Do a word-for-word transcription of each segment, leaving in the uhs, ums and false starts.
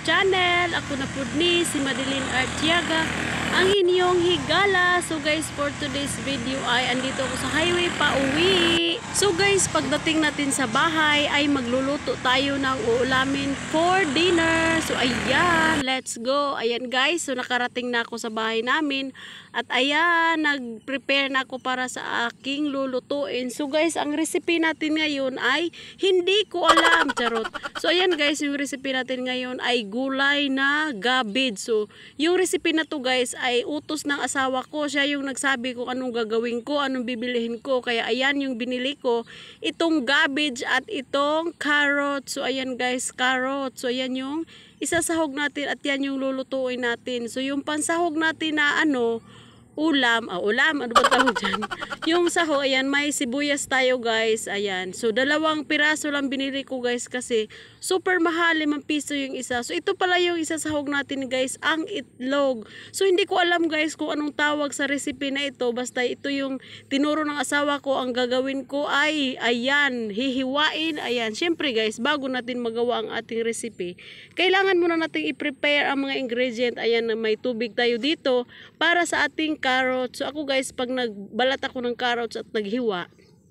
channel. Ako na po ni si Madeline Artiaga, ang inyong higala. So guys, for today's video ay andito ako sa highway pa uwi. So guys, pagdating natin sa bahay ay magluluto tayo ng uulamin for dinner. So ayan, let's go. Ayan guys, so nakarating na ako sa bahay namin. At ayan, nag-prepare na ako para sa aking lulutuin. So guys, ang recipe natin ngayon ay hindi ko alam, charot. So ayan guys, yung recipe natin ngayon ay gulay na gabid. So yung recipe na to guys ay utos ng asawa ko. Siya yung nagsabi kung anong gagawin ko, anong bibilihin ko. Kaya ayan yung binili ko. Itong garbage at itong carrot. So ayan guys, carrot. So ayan yung isasahog natin at yan yung lulutuin natin. So yung pansahog natin na ano, ulam, ah, ulam, ano ba tawag dyan? Yung saho, ayan, may sibuyas tayo guys, ayan. So dalawang piraso lang binili ko guys kasi super mahal, limang piso yung isa. So ito pala yung isasahog natin guys, ang itlog. So hindi ko alam guys kung anong tawag sa recipe na ito, basta ito yung tinuro ng asawa ko. Ang gagawin ko ay, ayan, hihiwain, ayan. Syempre guys, bago natin magawa ang ating recipe, kailangan muna natin i-prepare ang mga ingredient. Ayan, may tubig tayo dito para sa ating carrots. So ako guys, pag nagbalat ako ng carrots at naghiwa,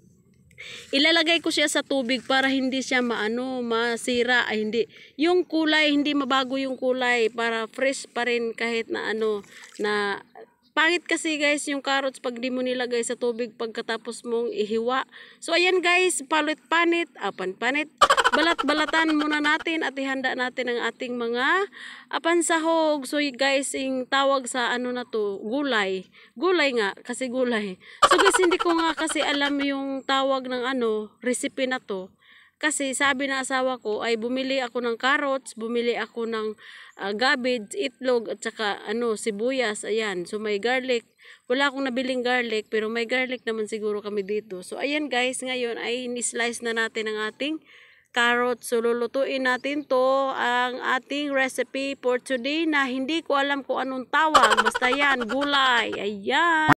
ilalagay ko siya sa tubig para hindi siya maano, masira. Ay hindi, yung kulay, hindi mabago yung kulay, para fresh pa rin kahit na ano, na pangit kasi guys yung carrots pag di mo nilagay sa tubig pagkatapos mong ihiwa. So ayan guys, palit-panit, ah, panit, balat-balatan muna natin at ihanda natin ang ating mga apansahog. So guys, yung tawag sa ano na to, gulay. Gulay nga, kasi gulay. So guys, hindi ko nga kasi alam yung tawag ng ano, recipe na to. Kasi sabi ng asawa ko ay bumili ako ng carrots, bumili ako ng uh, garbage, itlog at saka ano, sibuyas, ayan. So may garlic. Wala akong nabiling garlic pero may garlic naman siguro kami dito. So ayan guys, ngayon ay ni-slice na natin ang ating carrots. So lulutuin natin to, ang ating recipe for today na hindi ko alam kung anong tawag. Basta yan, gulay. Ayan.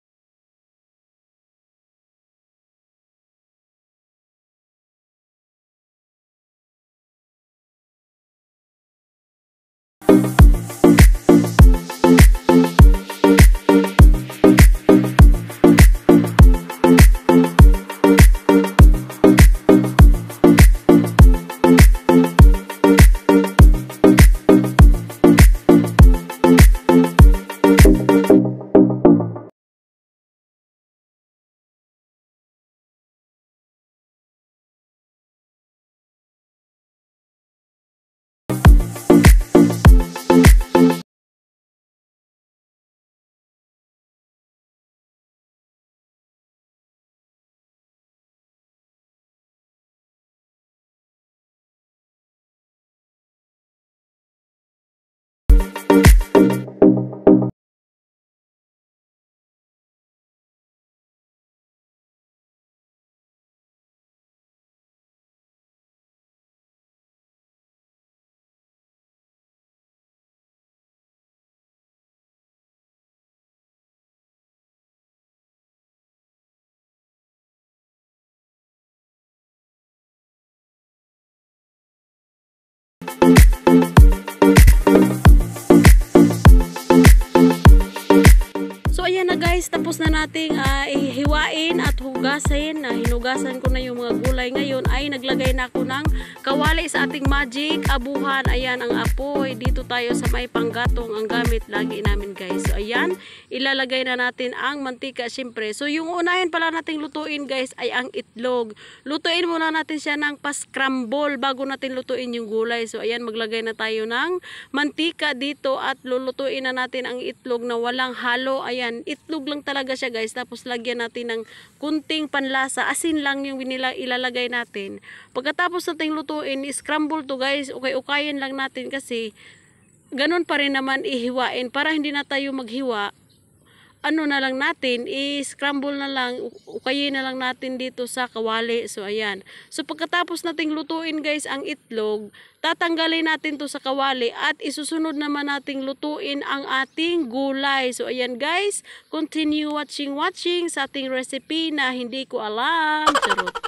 Ayan na guys, tapos na nating uh, ihiwain at hugasin. Uh, hinugasan ko na yung mga gulay. Ngayon ay naglagay na ako ng kawali sa ating magic abuhan. Ayan ang apoy. Dito tayo sa may panggatong ang gamit lagi namin guys. So ayan, ilalagay na natin ang mantika syempre. So yung unahin pala nating lutuin guys ay ang itlog. Lutuin muna natin siya ng pa-scramble bago natin lutuin yung gulay. So ayan, maglagay na tayo ng mantika dito at lulutuin na natin ang itlog na walang halo. Ayan, itlog lang talaga siya guys, tapos lagyan natin ng kunting panlasa, asin lang yung binila, ilalagay natin. Pagkatapos natin lutuin, scramble to guys, ukay-ukayin lang natin kasi ganun pa rin naman ihiwain para hindi na tayo maghiwa. Ano na lang natin, i-scramble na lang, ukayin na lang natin dito sa kawali. So ayan, so pagkatapos nating lutuin guys ang itlog, tatanggalin natin to sa kawali at isusunod naman nating lutuin ang ating gulay. So ayan guys, continue watching watching sa ating recipe na hindi ko alam. Charot.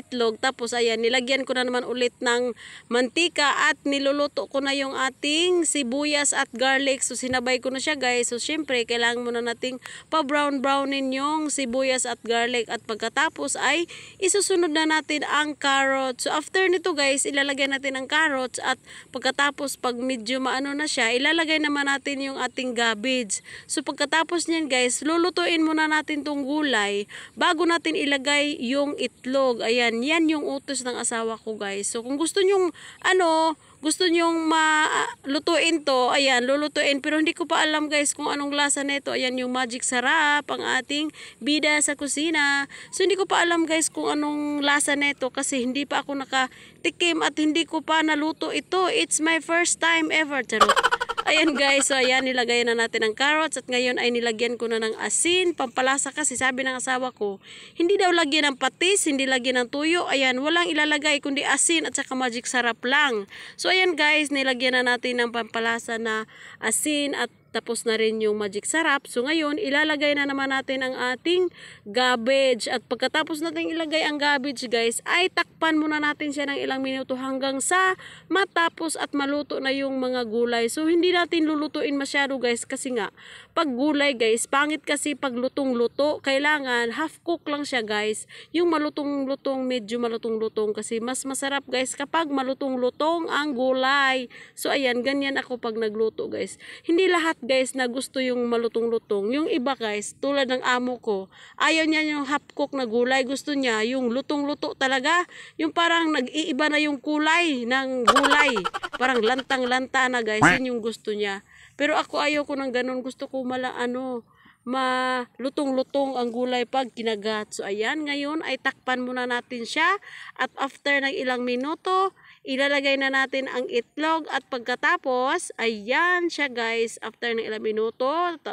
itlog. Tapos ayan, nilagyan ko na naman ulit ng mantika at niluluto ko na yung ating sibuyas at garlic. So sinabay ko na siya guys. So syempre, kailangan muna nating pa-brown-brownin yung sibuyas at garlic. At pagkatapos ay isusunod na natin ang carrots. So after nito guys, ilalagay natin ang carrots at pagkatapos pag medyo maano na siya, ilalagay naman natin yung ating cabbage. So pagkatapos niyan guys, lulutuin muna natin tong gulay bago natin ilagay yung itlog. Ayan, yan yung utos ng asawa ko guys. So kung gusto nyong ano, gusto nyong malutuin to, ayan, lulutuin. Pero hindi ko pa alam guys kung anong lasa nito. Ayan yung magic sarap, ang ating bida sa kusina. So hindi ko pa alam guys kung anong lasa nito kasi hindi pa ako nakatikim at hindi ko pa naluto ito. It's my first time ever. Charot. Ayan guys, so ayan, nilagay na natin ang carrots at ngayon ay nilagyan ko na ng asin, pampalasa kasi sabi ng asawa ko, hindi daw lagyan ng patis, hindi lagyan ng tuyo, ayan, walang ilalagay kundi asin at saka magic sarap lang. So ayan guys, nilagyan na natin ng pampalasa na asin at tapos na rin yung magic sarap. So ngayon, ilalagay na naman natin ang ating cabbage. At pagkatapos natin ilagay ang cabbage guys, ay takpan muna natin siya ng ilang minuto hanggang sa matapos at maluto na yung mga gulay. So hindi natin lulutuin masyado guys kasi nga, pag gulay guys, pangit kasi pag lutong-luto. Kailangan half cook lang siya guys. Yung malutong-lutong, medyo malutong-lutong kasi mas masarap guys kapag malutong-lutong ang gulay. So ayan, ganyan ako pag nagluto guys. Hindi lahat guys na gusto yung malutong-lutong. Yung iba guys, tulad ng amo ko, ayaw niya yung half cook na gulay. Gusto niya yung lutong-luto talaga. Yung parang nag-iiba na yung kulay ng gulay. Parang lantang-lanta na guys. Yun yung gusto niya. Pero ako ayaw ko ng ganun. Gusto ko mala ano, malutong-lutong ang gulay pag kinagat. So ayan, ngayon ay takpan muna natin siya. At after ng ilang minuto, ilalagay na natin ang itlog at pagkatapos, ayan siya guys, after ng ilang minuto,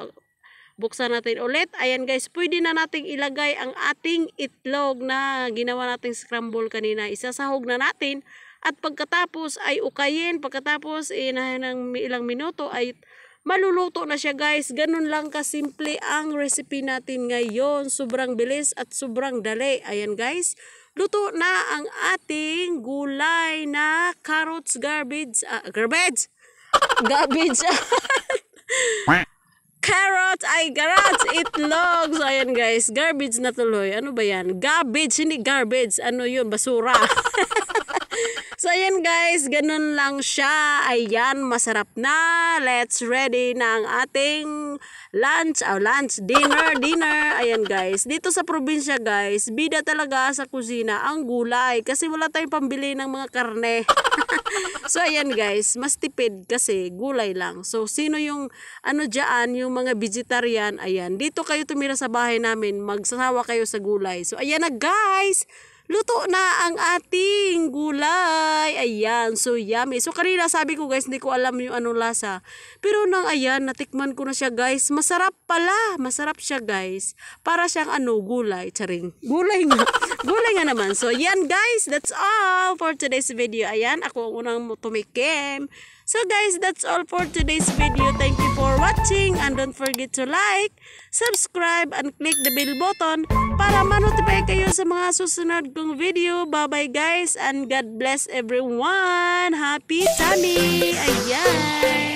buksan natin ulit. Ayan guys, pwede na nating ilagay ang ating itlog na ginawa nating scramble kanina. Isasahog na natin at pagkatapos ay ukayin, pagkatapos eh, ng ilang minuto ay maluluto na siya guys. Ganun lang kasimple ang recipe natin ngayon. Sobrang bilis at sobrang dali. Ayan guys, luto na ang ating gulay na carrots, garbage, uh, garbage, garbage, carrots, ay carrots, itlog. So ayan guys, garbage na tuloy. Ano ba yan? Garbage, hindi garbage. Ano yun? Basura. So ayan guys, ganun lang siya. Ayan, masarap na. Let's ready na ang ating lunch, oh, lunch, dinner, dinner. Ayan guys, dito sa probinsya guys, bida talaga sa kusina ang gulay kasi wala tayong pambili ng mga karne. So ayan guys, mas tipid kasi gulay lang. So sino yung ano dyan, yung mga vegetarian, ayan, dito kayo tumira sa bahay namin, magsasawa kayo sa gulay. So ayan na guys, luto na ang ating gulay. Ayan, so yummy. So kanina sabi ko guys, hindi ko alam yung anong lasa. Pero nang ayan, natikman ko na siya guys. Masarap pala. Masarap siya guys. Para siyang ano, gulay. Charing. Gulay nga. Gulay nga naman. So yan guys, that's all for today's video. Ayan, ako ang unang tumikim. So guys, that's all for today's video. Thank you for watching and don't forget to like, subscribe, and click the bell button para ma-notify kayo sa mga susunod kong video. Bye-bye guys and God bless everyone. Happy tummy! Ayan!